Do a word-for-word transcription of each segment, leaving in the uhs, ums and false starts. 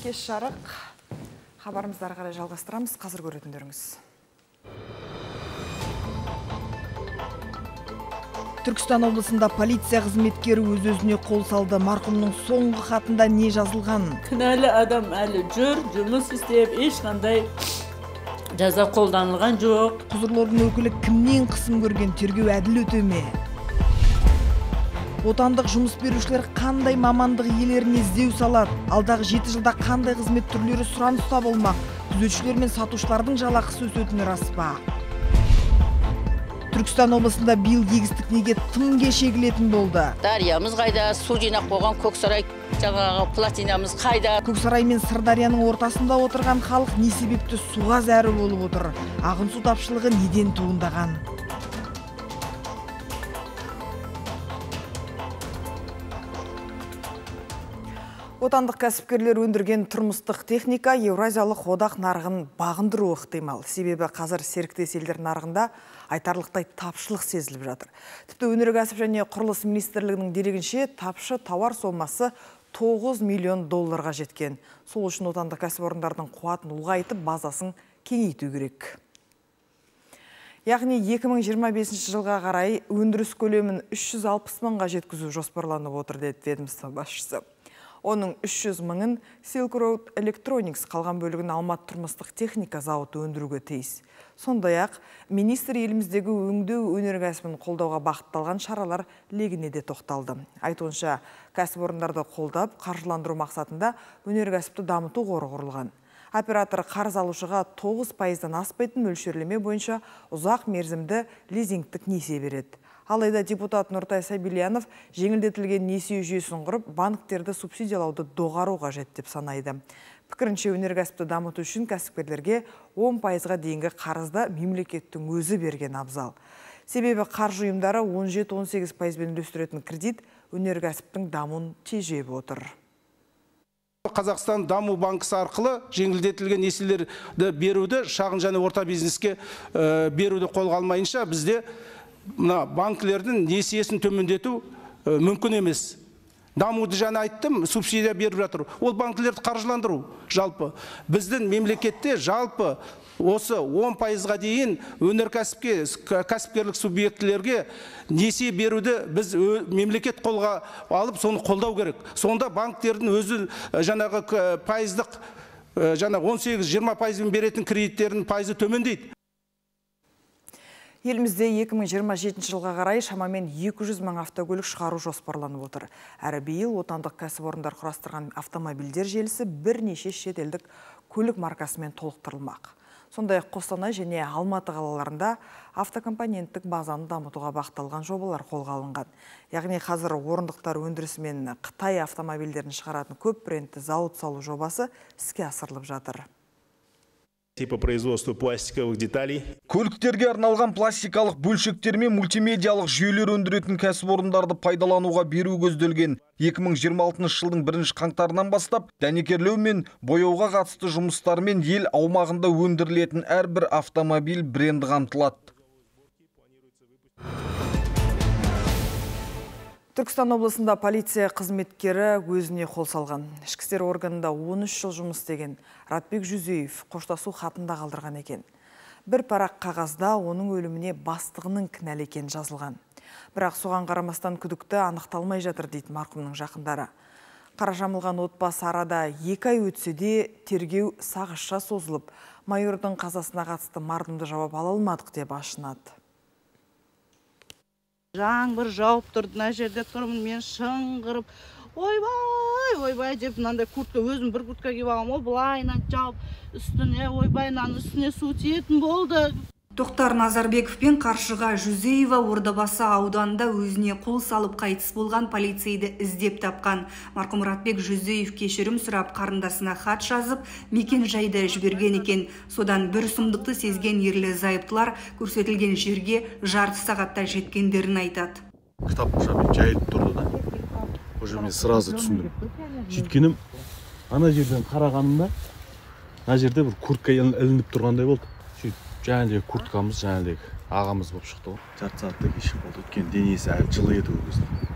кеш жарық. Хабарымызды ары қарай жалғастырамыз. Қазір көретіндеріңіз. Түркістан облысында полиция қызметкері өз-өзіне қол салды. Марқұмның соңғы хатында не жазылған? Кінәлі адам әлі жүр, жұмыс істеп, ешқандай жаза қолданылған жоқ. Құзырлы орган өкілі кімнен қысым көрген, тергеу әділ өте ме? Отандық жұмыс берушілер қандай мамандық иелеріне іздеу салады? Алдағы жеті жылда қандай қызмет түрлері сұраныста болмақ? Күзетшілер мен сатушылардың жалақысы өсетіні рас па? Түркістан облысында биыл егістік неге тым кешегілетін болды? Дариямыз қайда, су жинақ болған Көксарай жаңағы плотинамыз қайда? Көксарай мен Сырдарияның ортасында отырған халық не себепті суға зәрі болып отыр? Ағын су тапшылығы неден туындаған? Отандық кәсіпкерлер өндірген тұрмыстық техника Еуразиялық одақ нарығын бағындыру ықтимал. Себебі қазір серіктес елдер нарығында айтарлықтай тапшылық сезіліп жатыр. Тіпті өнеркәсіп және құрылыс министрлігінің дерегінше тапшы тауар сомасы тоғыз миллион долларға жеткен. Сол үшін отандық кәсіпорындардың қуатын ұлғайтып, базасын кеңейту керек. Яғни екі мың жиырма бесінші жылға қарай өндіріс көлемін үш жүз алпыс мыңға жеткізу жоспарланып отыр, деді ведомство басшысы. Оның үш жүз мыңын Silk Road Electronics, қалған бөлігін Алматы тұрмыстық техника зауыты өндіруге тиіс. Сондай-ақ, министр еліміздегі өңдеу өнеркәсібін қолдауға бағытталған шаралар легіне де тоқталды. Айтуынша, кәсіпорындарды қолдап, қаржыландыру мақсатында өнеркәсіпті дамыту қоры құрылған. Оператор қарыз алушыға тоғыз пайыздан аспайтын мөлшерлеме бойынша ұзақ мерзімді лизингтік несие береді. Алайда депутат Нұртай Сабильянов жеңілдетілген несие жүйесін құрып, банктерді субсидиялауды доғару қажет деп санайды. Пікірінше, өнеркәсіпті дамыту үшін кәсіпкерлерге он пайызға дейінгі қарызды мемлекеттің өзі берген абзал. Себебі қаржы ұйымдары он жеті он сегіз пайызбен үлестіретін кредит өнеркәсіптің дамуын тежеп отыр. Қазақстан даму банкасы арқылы жеңілдетілген несиелерді беруді, шағын және орта бизнеске беруді қолға алмайынша бізде мына банкілердің несиесін төмендету мүмкін емес. Дамуды жаңа айттым, субсидия беріп жатыр. Ол банкілерді қаржыландыру жалпы. Біздің мемлекетте жалпы осы он пайызға дейін өнеркәсіпке, кәсіпкерлік субъектілерге несие беруді біз мемлекет қолға алып, соны қолдау керек. Сонда банктердің өзі жаңағы пайыздық, жаңа он сегіз жиырма пайызбен беретін кредиттердің пайызы төмендейді. Елімізде екі мың жиырма жетінші жылға қарай шамамен екі жүз мың автокөлік шығару жоспарланып отыр. Әрі биыл отандық кәсіпорындар құрастырған автомобильдер желісі бірнеше шетелдік көлік маркасымен толықтырылмақ. Сондай-ақ Қостанай және Алматы қалаларында автокомпоненттік базаны дамытуға бағытталған жобалар қолға алынған. Яғни қазір орындықтар өндірісі мен Қытай автомобильдерін шығаратын көп брендті зауыт салу жобасы іске асырылып жатыр. По производству пластиковых деталей. Көліктерге арналған пластикалық бөлшектер мен мультимедиалық жүйелер өндіретін кәсіпорындарды пайдалануға беру көзделген. екі мың жиырма алтыншы жылдың бірінші қаңтарынан бастап дәнекерлеу мен бояуға қатысты жұмыстармен ел аумағында өндірілетін әрбір автомобиль бренді қамтылады. Түркістан облысында полиция қызметкері өзіне қол салған. Ішкі істер органында он үш жыл жұмыс істеген Ратбек Жүзеев қоштасу хатында қалдырған екен. Бір парақ қағазда оның өліміне бастығының кінәлі екені жазылған. Бірақ соған қарамастан күдікті анықталмай жатыр дейді марқұмның жақындары. Қара жамылған отбасы арада екі ай өтсе де тергеу сағызша созылып, майордың қазасына қатысты мардымды жауап ала алмадық деп ашынады. Жаңбыр жауып тұрды, мына жерде тұрмын, мен шыңғырып, ойбай, ойбай деп, мынандай куртка, өзім бір куртка киіп алғам, о былайынан жауып, үстіне, ойбай, мынаның үстіне су тиетін болды. Тоқтар Назарбеков пен Қаршыға Жүзеева Ордабасы ауданында өзіне қол салып қайтыс болған полицейді іздеп тапқан. Марқұм Ратбек Жүзеев кешірім сұрап қарындасына хат жазып, мекен жайды жіберген екен. Содан бір сұмдықты сезген ерлі зайыптылар көрсетілген жерге жарты сағатта жеткендерін айтады. Кітап құшап жайылып тұрды да. Уже мен сразу түсіндім. Сөйткенім, ана жерден қарағанымда, ана жерде бір куртка ілініп тұрғандай болды. Жаңағыдай курткамыз, жаңағыдай ағамыз болып шықты ғой. Жарты сағатта кешіп болды. Өткен денесі әлі жылы еді ол кезде.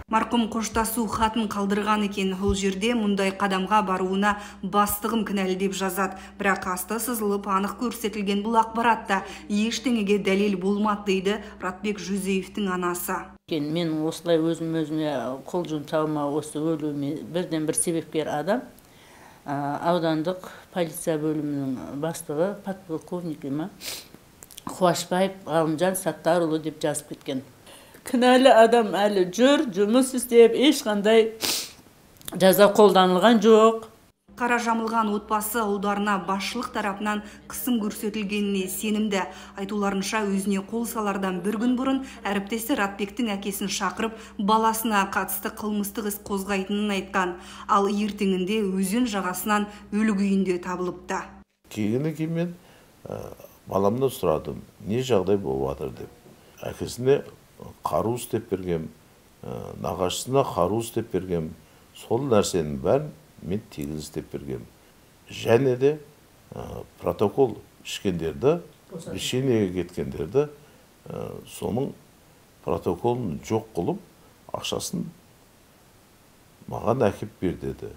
Марқұм қоштасу хатын қалдырған екен. Ол жерде мұндай қадамға баруына бастығым кінәлі деп жазады. Бірақ асты сызылып анық көрсетілген бұл ақпаратта ештеңеге дәлел болмады дейді Ратбек Жүзеевтің анасы. Мен осылай өзім өзіме қол жұмсауыма осы өлуіме бірден бір себепкер адам аудандық полиция бөлімінің бастығы подполковник Қуашбаев Ғалымжан Саттарұлы деп жазып кеткен. Кінәлі адам әлі жүр, жұмыс істеп, ешқандай жаза қолданылған жоқ. Қара жамылған отбасы ауылдарына басшылық тарапынан қысым көрсетілгеніне сенімді. Айтуларынша өзіне қол салардан бір күн бұрын әріптесі Ратбектің әкесін шақырып, баласына қатысты қылмыстық іс қозғайтынын айтқан. Ал ертеңінде өзен жағасынан өлі күйінде табылыпты. Кейгіні кеймен баламды сұрадым, не жағдай болып жатыр деп. Әкесіне қару істеп бергем, нағашысына қару істеп бергем. Сол нәрсенің бәрін мен тегіз істеп бергем. Және де протокол ішкендерді, пешенеге кеткендерді, соның протоколын жоқ қылып, ақшасын маған әкеп бер деді.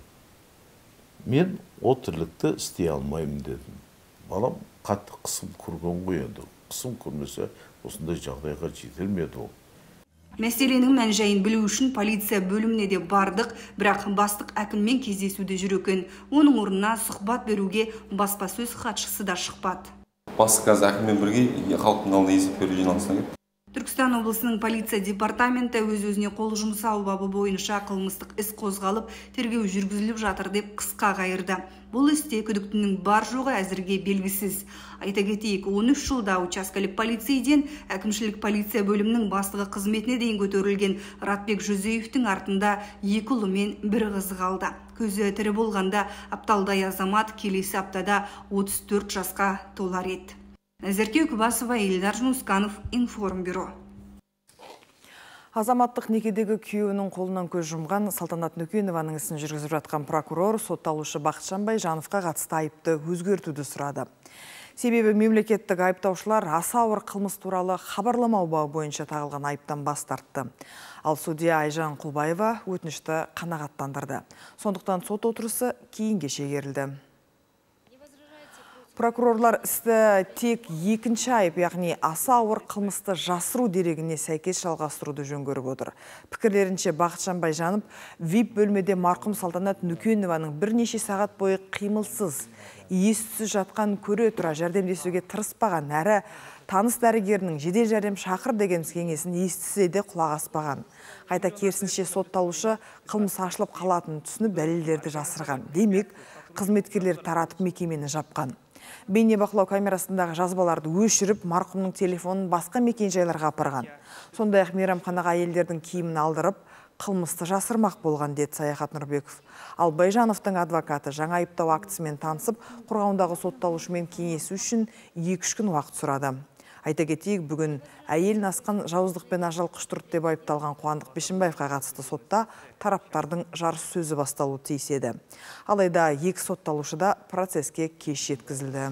Мен о тірлікті істей алмаймын дедім. Балам қатты қысым көрген ғой енді. Қысым көрмесе осындай жағдайға жетілмеді ол. Мәселенің мән-жайын білу үшін полиция бөліміне де бардық, бірақ бастық әкіммен кездесуде жүр екен. Оның орнына сұхбат беруге баспасөз хатшысы да шықпады. Бастық қазір әкіммен бірге халықтың алдында есеп беру жиналысына келді. Түркістан облысының полиция департаменті өз-өзіне қол жұмсау бабы бойынша қылмыстық іс қозғалып, тергеу жүргізіліп жатыр деп қысқа қайырды. Бұл істе күдіктінің бар жоғы әзірге белгісіз. Айта кетейік, он үш жылда учаскелік полицейден әкімшілік полиция бөлімінің бастығы қызметіне дейін көтерілген Ратбек Жүзеевтің артында екі ұлы мен бір қызы қалды. Көзі тірі болғанда Апталдай азамат келесі аптада отыз төрт жасқа толар еді. Назерке Үкібасова, Ильдар Жунусканов, Информбюро. Азаматтық некедегі күйеуінің қолынан көз жұмған Салтанат Нүкенованың ісін жүргізіп жатқан прокурор сотталушы Бақытжан Байжановқа қатысты айыпты өзгертуді сұрады. Себебі мемлекеттік айыптаушылар аса ауыр қылмыс туралы хабарламау бабы бойынша тағылған айыптан бас тартты. Ал судья Айжан Құлбаева өтінішті қанағаттандырды. Сондықтан сот отырысы кейінге шегерілді. Прокурорлар істі тек екінші айып, яғни аса ауыр қылмысты жасыру дерегіне сәйкес жалғастыруды жөн көріп отыр. Пікірлерінше Бақытжан Байжанов вип бөлмеде марқұм Салтанат Нүкенованың бірнеше сағат бойы қимылсыз, ес-түссіз жатқан көре тұра жәрдемдесуге тырыспаған, әрі таныс дәрігерінің жедел жәрдем шақыр деген кеңесін естісе де құлақ аспаған. Қайта керісінше сотталушы қылмыс ашылып қалатынын түсініп дәлелдерді жасырған. Демек, қызметкерлер таратып мекемені жапқан. Бейнебақылау камерасындағы жазбаларды өшіріп, марқұмның телефонын басқа мекенжайларға апарған. Сондай-ақ мейрамханаға әйелдердің киімін алдырып, қылмысты жасырмақ болған деді Саяхат Нұрбеков. Ал Байжановтың адвокаты жаңа айыптау актісімен танысып, қорғауындағы сотталушымен кеңесу үшін екі-үш күн уақыт сұрады. Айта кетейік, бүгін әйелін асқан жауыздықпен ажал құштырды деп айыпталған Қуандық Бишімбаевқа қатысты сотта тараптардың жарыс сөзі басталуы тиіс еді. Алайда екі сотталушы да процеске кеш жеткізілді.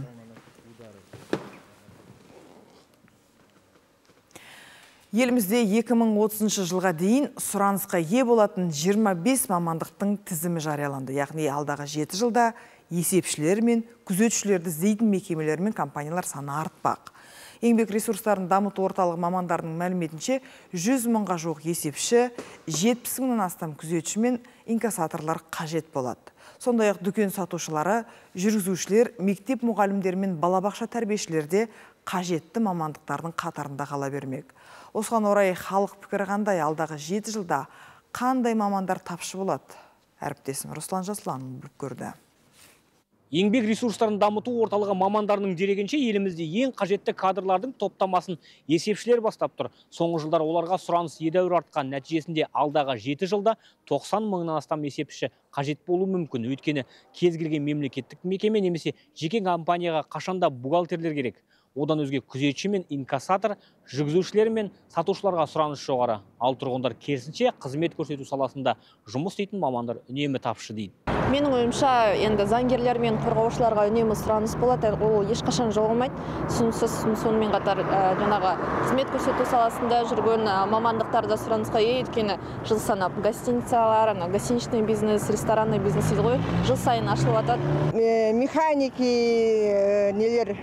Елімізде екі мың отызыншы жылға дейін сұранысқа ие болатын жиырма бес мамандықтың тізімі жарияланды. Яғни алдағы жеті жылда есепшілер мен күзетшілерді іздейтін мекемелер мен компаниялар саны артпақ. Еңбек ресурстарын дамыту орталығы мамандарының мәліметінше жүз мыңға жуық есепші, жетпіс мыңнан астам күзетші мен инкассаторлар қажет болады. Сондай-ақ дүкен сатушылары, жүргізушілер, мектеп мұғалімдері мен балабақша тәрбиешілерде қажетті мамандықтардың қатарында қала бермек. Осыған орай халық пікірі қандай, алдағы жеті жылда қандай мамандар тапшы болады? Әріптесім Руслан Жасұлан біліп көрді. Еңбек ресурстарын дамыту орталығы мамандарының дерегенше елімізде ең қажетті кадрлардың топтамасын есепшілер бастап тұр. Соңғы жылдар оларға сұраныс едәуір артқан, нәтижесінде алдағы жеті жылда тоқсан мыңнан астам есепші қажет болуы мүмкін. Өйткені кез келген мемлекеттік мекеме немесе жеке компанияға қашанда бухгалтерлер керек. Одан өзге күзетші мен инкассатор, жүргізушілер мен сатушыларға сұраныс жоғары. Ал тұрғындар керісінше қызмет көрсету саласында жұмыс істейтін мамандар үнемі тапшы дейді. Менің ойымша, енді заңгерлер мен қорғаушыларға үнемі сұраныс болады, ол ешқашан жоғалмайды. Сонсыз сонымен қатар жаңағы қызмет көрсету саласында жүрген мамандықтарда сұранысқа ие, өйткені жыл санап гостиницалар, гостиничный бизнес, ресторанный бизнес дейді ғой, жыл сайын ашылып жатады. Механики, нелер,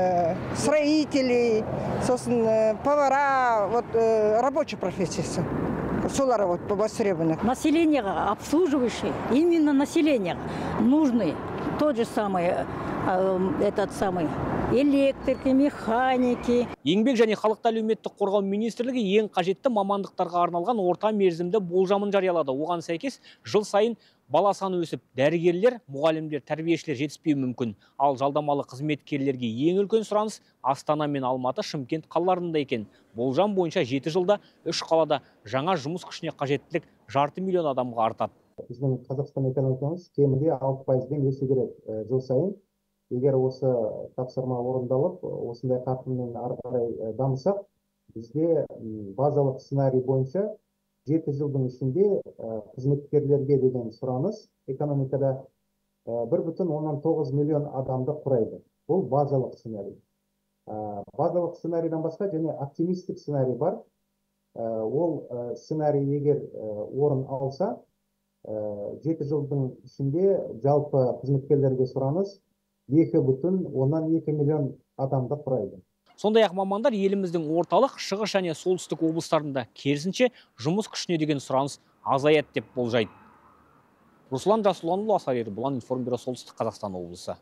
строители, сосын повара, вот рабочая профессия. Солар вот востребованных. Население обслуживающее, именно население нужны тот же самый, этот самый электрики, механики. Еңбек және халықты әлеуметтік қорғау министрлігі ең қажетті мамандықтарға арналған орта мерзімді болжамын жариялады. Оған сәйкес жыл сайын бала саны өсіп, дәрігерлер, мұғалімдер, тәрбиешілер жетіспеуі мүмкін. Ал жалдамалы қызметкерлерге ең үлкен сұраныс Астана мен Алматы, Шымкент қалаларында екен. Болжам бойынша жеті жылда үш қалада жаңа жұмыс күшіне қажеттілік жарты миллион адамға артады. Біздің Қазақстан экономикамыз кемінде алты пайызбен өсу керек жыл сайын. Егер осы тапсырма орындалып, осындай қарқынмен ары қарай дамысақ, бізде базалық сценарий бойынша жеті жылдың ішінде қызметкерлерге деген сұраныс экономикада бір бүтін оннан тоғыз миллион адамды құрайды. Бұл базалық сценарий. Базалық сценарийдан басқа және оптимистік сценарий бар. Ол сценарий егер орын алса, жеті жылдың ішінде жалпы қызметкерлерге сұраныс екі бүтін оннан екі миллион адамды құрайды. Сондай-ақ мамандар еліміздің орталық, шығыс және солтүстік облыстарында керісінше жұмыс күшіне деген сұраныс азаяды деп болжайды. Руслан Жасұланұлы, Асар Ербұлан, Информбюро, Солтүстік Қазақстан облысы.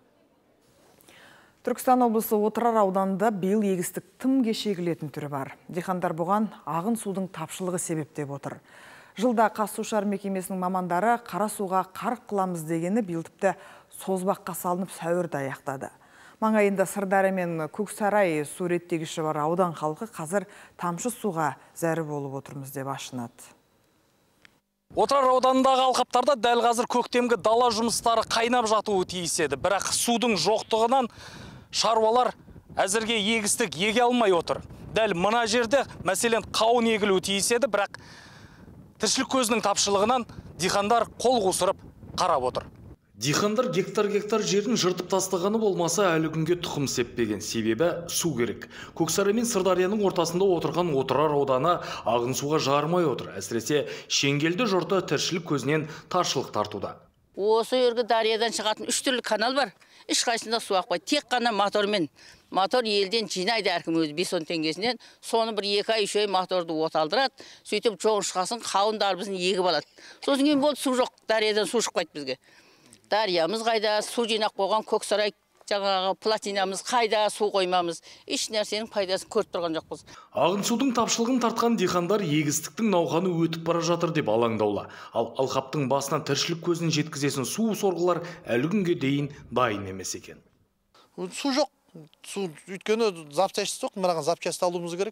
Түркістан облысы Отырар ауданында биыл егістік тым кешегілетін түрі бар. Диқандар бұған ағын судың тапшылығы себеп деп отыр. Жылда Қазсушар мекемесінің мамандары қара суға қарық қыламыз дегені биыл тіпті созбаққа салынып сәуірді аяқтады. Маңайында Сырдария мен Көксарай су реттегіші бар аудан халқы қазір тамшы суға зәрі болып отырмыз деп ашынады. Отырар ауданындағы алқаптарда дәл қазір көктемгі дала жұмыстары қайнап жатуы тиіс еді. Бірақ судың жоқтығынан шаруалар әзірге егістік еге алмай отыр. Дәл мына жерде мәселен қауын егілуі тиіс еді, бірақ тіршілік көзінің тапшылығынан диқандар қол қусырып қарап отыр. Диқандар гектар-гектар жерін жыртып тастағаны болмаса әлі күнге тұқым сеппеген. Себебі су керек. Көксарай мен Сырдарияның ортасында отырған Отырар ауданы ағын суға жарымай отыр. Әсіресе Шеңгелді жұрты тіршілік көзінен таршылық тартуда. Осы өргі Дариядан шығатын үш түрлі канал бар. Ешқайсында су ақпайды. Тек қана мотормен. Мотор елден жинайды әркім өзі бес он теңгесінен. Соны бір екі ай, үш ай моторды оталдырады. Сөйтіп жоғын шығасын қауындар біздің егіп алады. Сосын кейін болды су жоқ. Дариядан су шықпайды бізге. Дариямыз қайда, су жинақ болған Көксарай жаңағы платинамыз қайда, су қоймамыз. Еш нәрсенің пайдасын көріп тұрған жоқпыз. Ағын судың тапшылығын тартқан диқандар егістіктің науқаны өтіп бара жатыр деп алаңдаулы. Ал алқаптың басынан тіршілік көзін жеткізесін су сорғылар әлі күнге дейін дайын емес екен. Су жоқ. Су өйткені запчасты жоқ, мынаған запчасты алуымыз керек.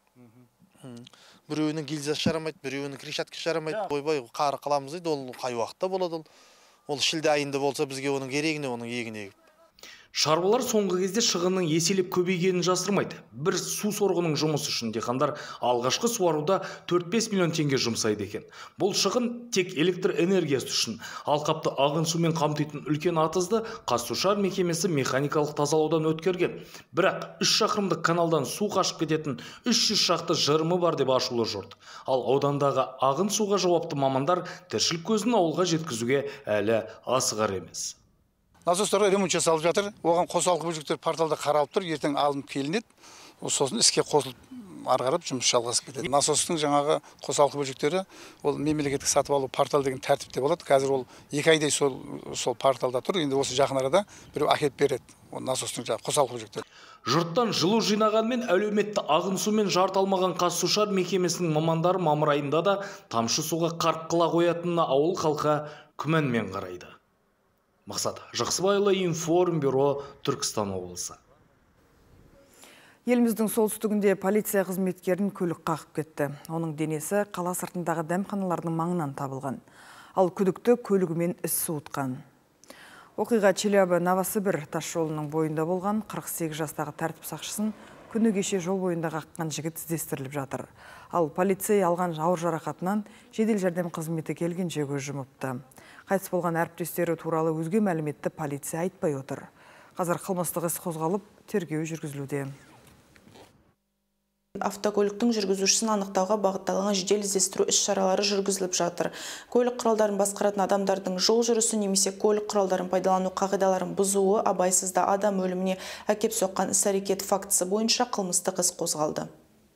Біреуінің гильзасы жарамайды, біреуінің крещаткасы жарамайды. Ойбай, қары қыламыз дейді, ол қай уақытта болады ол. Ол шілде айында болса бізге оның керегіне, оның егіне. Шаруалар соңғы кезде шығынның еселеп көбейгенін жасырмайды. Бір су сорғының жұмыс үшін диқандар алғашқы суаруда төрт бес миллион теңге жұмсайды екен. Бұл шығын тек электр энергиясы үшін. Алқапты ағын сумен қамтитын үлкен атызды Қазсушар мекемесі механикалық тазалаудан өткерген. Бірақ үш шақырымдық каналдан су қашып кететін үш жүз шақты жырымы бар деп ашулы жұрт. Ал аудандағы ағын суға жауапты мамандар тіршілік көзін ауылға жеткізуге әлі асығар емес. Насостарға ремонт жасалып жатыр. Оған қосалқы бөлшектер порталда қаралып тұр, ертең алынып келінеді. Сосын іске қосылып ары қарап жұмыс жалғасып кетеді. Насостың жаңағы қосалқы бөлшектері ол мемлекеттік сатып алу портал деген тәртіпте болады. Қазір ол екі айдай сол сол порталда тұр. Енді осы жақын арада біреу әкеліп береді. Ол насостың жаңағы қосалқы бөлшектері. Жұрттан жылу жинағанмен әлеуметті ағын сумен жарты алмаған Қазсушар мекемесінің мамандары мамыр айында да тамшы суға қарқ қыла қоятынына ауыл халқы күмәнмен қарайды. Мақсат Жақсыбайұлы, Информбюро, Түркістан облысы. Еліміздің солтүстігінде полиция қызметкерін көлік қағып кетті. Оның денесі қала сыртындағы дәмханалардың маңынан табылған. Ал күдікті көлігімен із суытқан. Оқиға Челябі Новосібір тасжолының бойында болған қырық сегіз жастағы тәртіп сақшысын күні кеше жол бойында қаққан жігіт іздестіріліп жатыр. Ал полицей алған ауыр жарақатынан жедел жәрдем қызметі келгенше көз жұмыпты. Қайтыс болған әріптестері туралы өзге мәліметті полиция айтпай отыр. Қазір қылмыстық іс қозғалып, тергеу жүргізілуде. Автокөліктің жүргізушісін анықтауға бағытталған жедел іздестіру іс-шаралары жүргізіліп жатыр. Көлік құралдарын басқаратын адамдардың жол жүрісі немесе көлік құралдарын пайдалану қағидаларын бұзуы абайсызда адам өліміне әкеп соққан іс-әрекет фактісі бойынша қылмыстық іс қозғалды.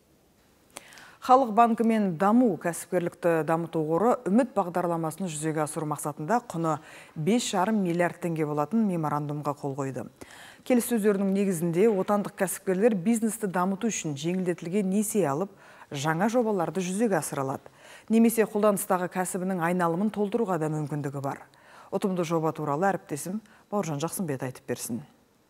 Халық банкі мен даму кәсіпкерлікті дамыту қоры үміт бағдарламасын жүзеге асыру мақсатында құны бес жарым миллиард теңге болатын меморандумға қол қойды. Келіссөздердің негізінде отандық кәсіпкерлер бизнесті дамыту үшін жеңілдетілген несие алып, жаңа жобаларды жүзеге асыралады. Немесе қолданыстағы кәсібінің айналымын толтыруға да мүмкіндігі бар. Ұтымды жоба туралы әріптесім Бауыржан Жақсымбет айтып берсін.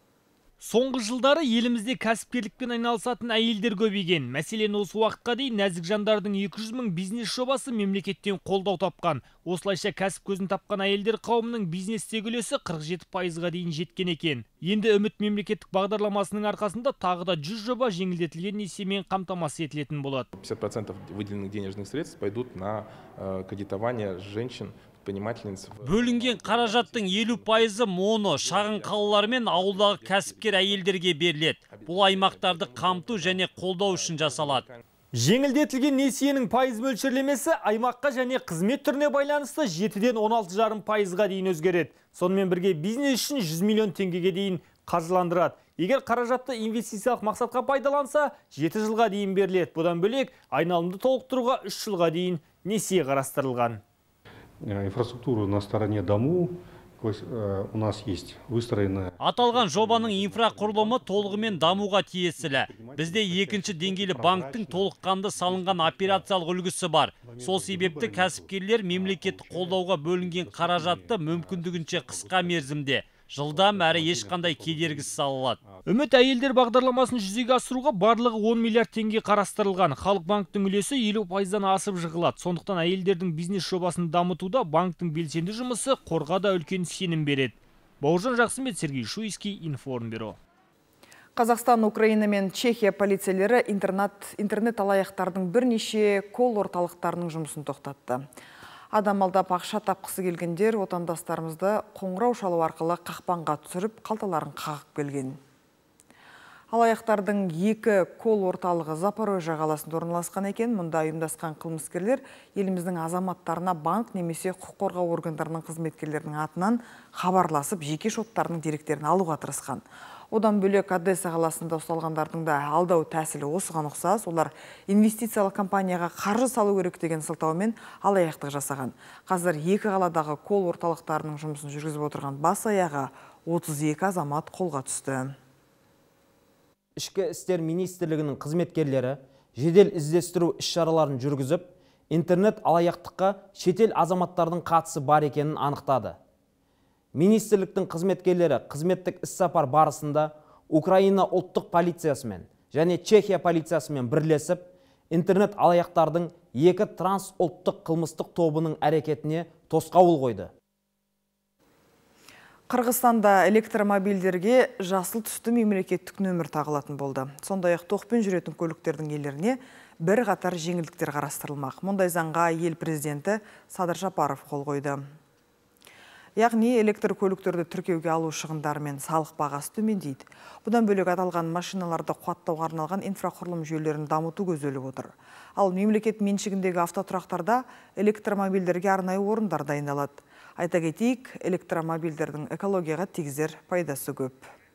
Соңғы жылдары елімізде кәсіпкерлікпен айналысатын әйелдер көбейген. Мәселен, осы уақытқа дейін нәзік жандардың екі жүз мың бизнес жобасы мемлекеттен қолдау тапқан. Осылайша кәсіп көзін тапқан әйелдер қауымының бизнестегі үлесі қырық жеті пайызға дейін жеткен екен. Енді үміт мемлекеттік бағдарламасының арқасында тағы да жүз жоба жеңілдетілген несиемен қамтамасыз етілетін болады. пятьдесят процентов выделенных денежных средств пойдут на кредитование женщин. Бөлінген қаражаттың елу пайызы моно, шағын қалалар мен ауылдағы кәсіпкер әйелдерге беріледі. Бұл аймақтарды қамту және қолдау үшін жасалады. Жеңілдетілген несиенің пайыз мөлшерлемесі аймаққа және қызмет түріне байланысты жетіден он алты жарым пайызға дейін өзгереді. Сонымен бірге бизнес үшін жүз миллион теңгеге дейін қаржыландырады. Егер қаражатты инвестициялық мақсатқа пайдаланса, жеті жылға дейін беріледі. Бұдан бөлек айналымды толықтыруға үш жылға дейін несие қарастырылған. Инфраструктура на стороне дому у нас есть выстроенная. Аталған жобаның инфрақұрылымы толығымен дамуға тиесілі. Бізде екінші деңгейлі банктың толыққанды салынған операциялық үлгісі бар. Сол себепті кәсіпкерлер мемлекеттік қолдауға бөлінген қаражатты мүмкіндігінше қысқа мерзімде жылдам әрі ешқандай кедергісіз алады. Үміт әйелдер бағдарламасын жүзеге асыруға барлығы он миллиард теңге қарастырылған. Халық банктың үлесі елу пайыздан асып жығылады. Сондықтан әйелдердің бизнес жобасын дамытуда банктың белсенді жұмысы қорға да үлкен сенім береді. Бауыржан Жақсымбет, Сергей Шуйский, Информбюро. Қазақстан, Украина мен Чехия полицейлері интернет, интернет алаяқтардың бірнеше колл орталықтарының жұмысын тоқтатты. Адам алдап ақша тапқысы келгендер отандастарымызды қоңырау шалу арқылы қақпанға түсіріп, қалталарын қағып келген. Алаяқтардың екі колл орталығы Запорожье қаласында орналасқан екен. Мұнда ұйымдасқан қылмыскерлер еліміздің азаматтарына банк немесе құқық қорғау органдарының қызметкерлерінің атынан хабарласып, жеке шоттарының деректерін алуға тырысқан. Одан бөлек Одесса қаласында ұсталғандардың да алдау тәсілі осыған ұқсас. Олар инвестициялық компанияға қаржы салу керек деген сылтаумен алаяқтық жасаған. Қазір екі қаладағы колл орталықтарының жұмысын жүргізіп отырған бас аяғы отыз екі азамат қолға түсті. Ішкі істер министрлігінің қызметкерлері жедел іздестіру іс-шараларын жүргізіп, интернет алаяқтыққа шетел азаматтардың қатысы бар екенін анықтады. Министрліктің қызметкерлері қызметтік іс-сапар барысында Украина ұлттық полициясымен және Чехия полициясымен бірлесіп, интернет алаяқтардың екі трансұлттық қылмыстық тобының әрекетіне тосқауыл қойды. Қырғызстанда электромобильдерге жасыл түсті мемлекеттік нөмір тағылатын болды. Сондай-ақ тоқпен жүретін көліктердің иелеріне бір қатар жеңілдіктер қарастырылмақ. Мұндай заңға ел президенті Садыр Жапаров қол қойды. Яғни электр көліктерді тіркеуге алу шығындары мен салық бағасы төмендейді. Бұдан бөлек аталған машиналарды қуаттауға арналған инфрақұрылым жүйелерін дамыту көзделіп отыр. Ал мемлекет меншігіндегі автотұрақтарда электромобильдерге арнайы орындар дайындалады. Айта кетейік, электромобильдердің экологияға тигізер пайдасы көп.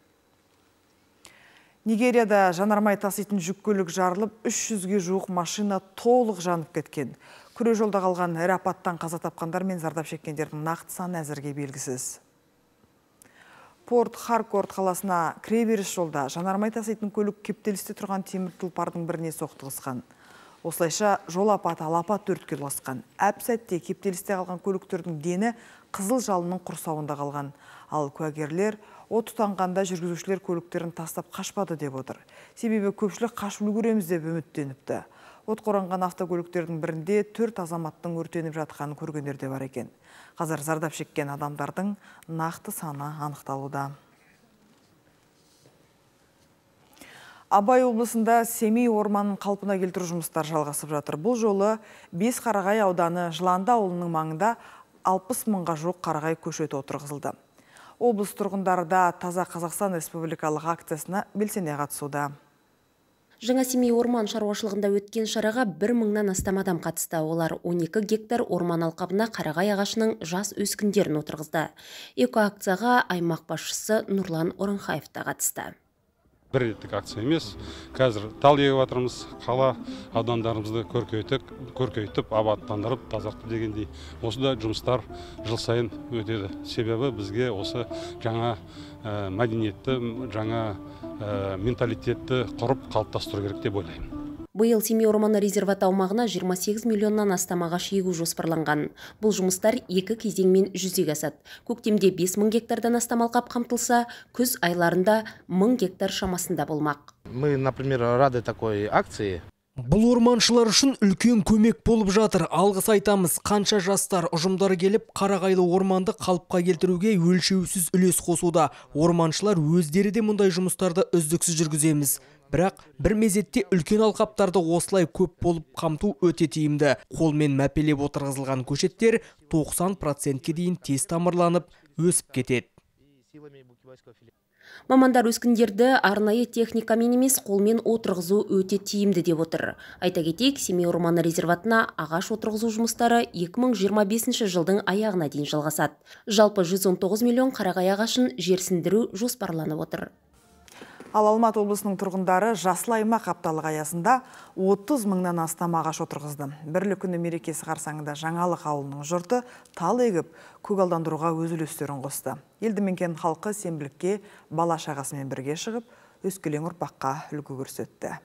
Нигерияда жанармай таситын жүк көлік жарылып, үш жүзге жуық машина толық жанып кеткен. Күре жолда қалған ірі апаттан қаза тапқандар мен зардап шеккендердің нақты саны әзірге белгісіз. Порт Харкорт қаласына кіреберіс жолда жанармай таситын көлік кептелісте тұрған темір тұлпардың біріне соқтығысқан. Осылайша жол апаты алапат төртке ұласқан. Әп сәтте кептелісте қалған көліктердің дені қызыл жалынның құрсауында қалған. Ал куәгерлер от тұтанғанда жүргізушілер көліктерін тастап қашпады деп отыр. Себебі көпшілік қашып үлгереміз деп үміттеніпті. Отқа оранған автокөліктердің бірінде төрт азаматтың өртеніп жатқанын көргендер де бар екен. Қазір зардап шеккен адамдардың нақты саны анықталуда. Абай облысында Семей орманын қалпына келтіру жұмыстары жалғасып жатыр. Бұл жолы Бесқарағай ауданы Жыланды ауылының маңында алпыс мыңға жоқ қарағай көшеті отырғызылды. Облыс тұрғындары да Таза Қазақстан Республикалық акциясына белсене қатысуда. Жаңа Семей орман шаруашылығында өткен шараға бір мыңнан астам адам қатысты. Олар он екі гектар орман алқабына қарағай ағашының жас өскіндерін отырғызды. Эко акцияға аймақ басшысы Нұрлан Орынхаев та қатысты. Бір реттік акция емес, қазір тал егіп жатырмыз, қала аудандарымызды көркейтіп, абаттандырып, тазартып дегендей. Осында жұмыстар жыл сайын өтеді. Себебі бізге осы жаңа мәдениетті, жаңа менталитетті құрып қалыптастыру керек деп ойлаймын. Биыл Семей орманы резерват аумағына жиырма сегіз миллионнан астам ағаш егу жоспарланған. Бұл жұмыстар екі кезеңмен жүзеге асады. Көктемде бес мың гектардан астам алқап қамтылса, күз айларында мың гектар шамасында болмақ. Мы, например, рады такой акции. Бұл орманшылар үшін үлкен көмек болып жатыр. Алғыс айтамыз. Қанша жастар ұжымдары келіп, қарағайлы орманды қалыпқа келтіруге өлшеусіз үлес қосуда. Орманшылар өздері де мұндай жұмыстарды үздіксіз жүргіземіз. Бірақ бір мезетте үлкен алқаптарды осылай көп болып қамту өте тиімді. Қолмен мәпелеп отырғызылған көшеттер тоқсан процентке дейін тез тамырланып, өсіп кетеді. Мамандар өскіндерді арнайы техникамен емес, қолмен отырғызу өте тиімді деп отыр. Айта кетейік, Семей орманы резерватына ағаш отырғызу жұмыстары екі мың жиырма бесінші жылдың аяғына дейін жалғасады. Жалпы жүз он тоғыз миллион қарағай ағашын жерсіндіру жоспарланып отыр. Ал Алматы облысының тұрғындары жасыл аймақ апталығы аясында отыз мыңнан астам ағаш отырғызды. Бірлік күні мерекесі қарсаңында Жаңалық ауылының жұрты тал егіп, көгалдандыруға өз үлестерін қосты. Елді мекен халқы сенбілікке бала шағасымен бірге шығып, өскелең ұрпаққа үлгі көрсетті.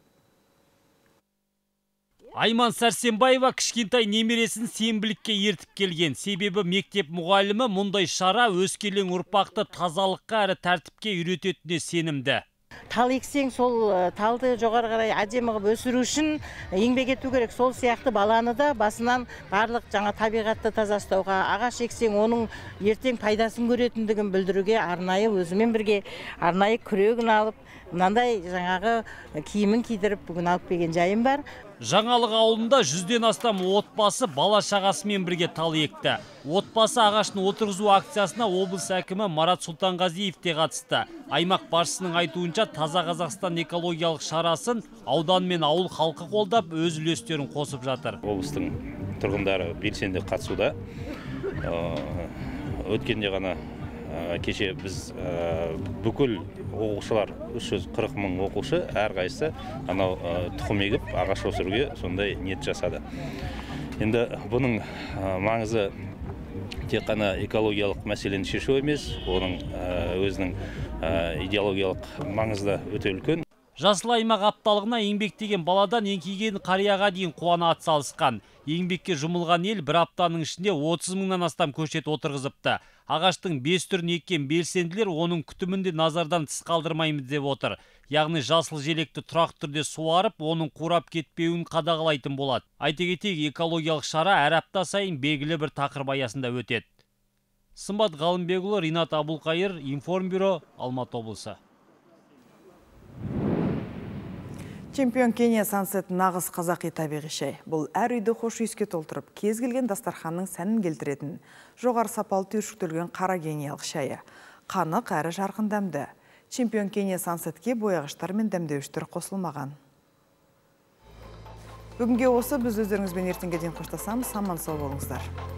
Айман Сәрсенбаева кішкентай немересін сенбілікке ертіп келген. Себебі мектеп мұғалімі мұндай шара өскелең ұрпақты тазалыққа әрі тәртіпке үйрететіне сенімді. Тал ексең, сол талды жоғары қарай әдемі қылып өсіру үшін еңбек ету керек. Сол сияқты баланы да басынан барлық жаңа табиғатты таза ұстауға, ағаш ексең, оның ертең пайдасын көретіндігін білдіруге арнайы өзімен бірге арнайы күрегін алып, мынандай жаңағы киімін кидіріп бүгін алып келген жайым бар. Жаңалық ауылында жүзден астам отбасы бала шағасымен бірге тал екті. Отбасы ағашын отырғызу акциясына облыс әкімі Марат Сұлтанғазиев те қатысты. Аймақ басшысының айтуынша Таза Қазақстан экологиялық шарасын аудан мен ауыл халқы қолдап өз үлестерін қосып жатыр. Облыстың тұрғындары белсенді қатысуда. Өткенде ғана кеше біз бүкіл оқушылар үш жүз қырық мың оқушы әрқайсысы анау тұқым егіп ағаш өсіруге сондай ниет жасады. Енді бұның маңызы тек қана экологиялық мәселені шешу емес, оның өзінің идеологиялық маңызы өте үлкен. Жасыл аймақ апталығына еңбектеген баладан еңкейген қарияға дейін қуана атсалысқан. Еңбекке жұмылған ел бір аптаның ішінде отыз мыңнан астам көшет отырғызыпты. Ағаштың бес түрін еккен белсенділер оның күтімінде назардан тыс қалдырмаймыз деп отыр. Яғни жасыл желекті тұрақ түрде суарып, оның қурап кетпеуін қадағалайтын болады. Айта кетейік, экологиялық шара әр апта сайын белгілі бір тақырып аясында өтеді. Сымбат Ғалымбекұлы, Ринат Абулқайыр, Информбюро, Алматы облысы. Чемпион Кения Сансет нағыз қазақи табиғи шай. Бұл әр үйді хош иіске толтырып, кез келген дастарханның сәнін келтіретін, жоғары сапалы түйіршіктелген қара кениялық шайы. Қанық әрі жарқын дәмді. Чемпион Кения Сансетке бояғыштар мен дәмдеуіштер қосылмаған. Бүгінге осы, біз өздеріңізбен ертеңге дейін қоштасамыз. Аман сау болыңыздар.